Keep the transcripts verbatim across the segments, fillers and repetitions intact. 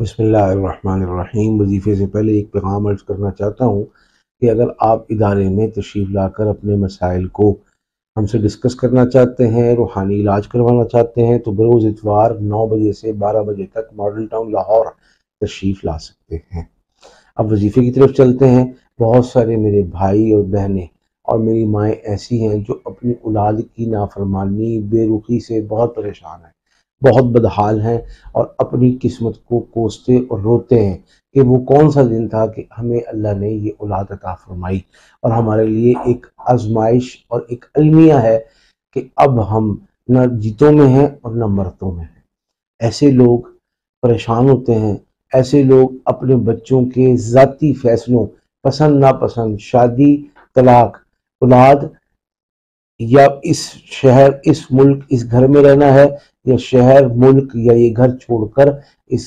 بسم اللہ الرحمن الرحیم۔ وظیفے سے پہلے ایک پیغام عرض کرنا چاہتا ہوں کہ اگر آپ ادارے میں تشریف لا کر اپنے مسائل کو ہم سے ڈسکس کرنا چاہتے ہیں، روحانی علاج کروانا چاہتے ہیں، تو بروز اتوار نو بجے سے بارہ بجے تک ماڈل ٹاؤن لاہور تشریف لا سکتے ہیں۔ اب وظیفے کی طرف چلتے ہیں۔ بہت سارے میرے بھائی اور بہنیں اور میری مائیں ایسی ہیں جو اپنی اولاد کی نافرمانی، بے رخی سے بہت پریشان ہیں، بہت بدحال ہیں، اور اپنی قسمت کو کوستے اور روتے ہیں کہ وہ کون سا دن تھا کہ ہمیں اللہ نے یہ اولاد عطا فرمائی، اور ہمارے لیے ایک آزمائش اور ایک المیہ ہے کہ اب ہم نہ جیتوں میں ہیں اور نہ مرتوں میں ہیں۔ ایسے لوگ پریشان ہوتے ہیں، ایسے لوگ اپنے بچوں کے ذاتی فیصلوں، پسند ناپسند، شادی، طلاق، اولاد، یا اس شہر، اس ملک، اس گھر میں رہنا ہے، یا شہر، ملک یا یہ گھر چھوڑ کر اس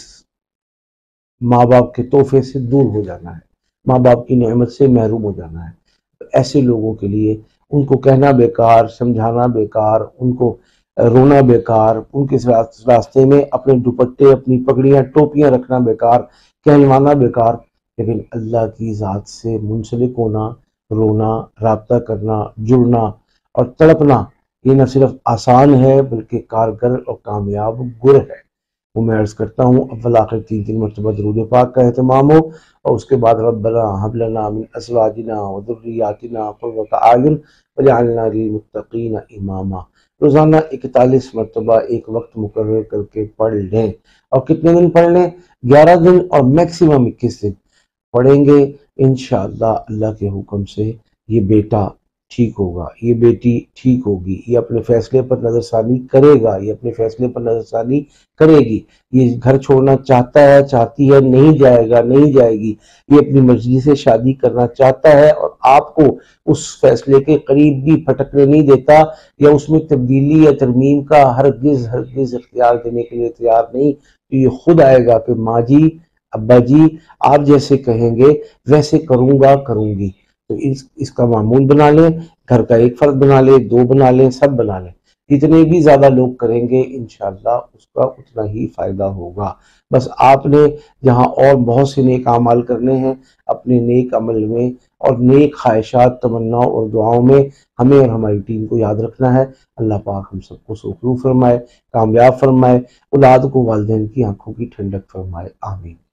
ماں باپ کے تحفے سے دور ہو جانا ہے، ماں باپ کی نعمت سے محروم ہو جانا ہے۔ تو ایسے لوگوں کے لیے ان کو کہنا بیکار، سمجھانا بیکار، ان کو رونا بیکار، ان کے راستے میں اپنے دوپٹے، اپنی پگڑیاں، ٹوپیاں رکھنا بیکار، کہلوانا بیکار، لیکن اللہ کی ذات سے منسلک ہونا، رونا، رابطہ کرنا، جڑنا اور تڑپنا، یہ نہ صرف آسان ہے بلکہ کارگر اور کامیاب گر ہے۔ وہ میں عرض کرتا ہوں اول آخر تین تین مرتبہ درود پاک کا اہتمام ہو، اور اس کے بعد ربنا ہب لنا من ازواجنا و ذریاتنا قرۃ اعین واجعلنا للمتقین اماما۔ روزانہ اکتالیس مرتبہ ایک وقت مقرر کر کے پڑھ لیں، اور کتنے دن پڑھ لیں؟ گیارہ دن اور میکسیمم اکیس دن پڑھیں گے۔ انشاءاللہ اللہ کے حکم سے یہ بیٹا ٹھیک ہوگا، یہ بیٹی ٹھیک ہوگی، یہ اپنے فیصلے پر نظر ثانی کرے گا، یہ اپنے فیصلے پر نظر ثانی کرے گی، یہ گھر چھوڑنا چاہتا ہے، چاہتی ہے، نہیں جائے گا، نہیں جائے گی، یہ اپنی مرضی سے شادی کرنا چاہتا ہے اور آپ کو اس فیصلے کے قریب بھی پھٹکنے نہیں دیتا، یا اس میں تبدیلی یا ترمیم کا ہرگز ہرگز اختیار دینے کے لیے تیار نہیں۔ تو یہ خود آئے گا کہ ماں جی، ابا جی، آپ جیسے کہیں گے ویسے کروں گا، کروں گی۔ تو اس اس کا معمول بنا لیں، گھر کا ایک فرد بنا لیں، دو بنا لیں، سب بنا لیں۔ جتنے بھی زیادہ لوگ کریں گے انشاءاللہ اس کا اتنا ہی فائدہ ہوگا۔ بس آپ نے جہاں اور بہت سے نیک اعمال کرنے ہیں، اپنے نیک عمل میں اور نیک خواہشات، تمناؤں اور دعاؤں میں ہمیں اور ہماری ٹیم کو یاد رکھنا ہے۔ اللہ پاک ہم سب کو سرخرو فرمائے، کامیاب فرمائے، اولاد کو والدین کی آنکھوں کی ٹھنڈک فرمائے، آمین۔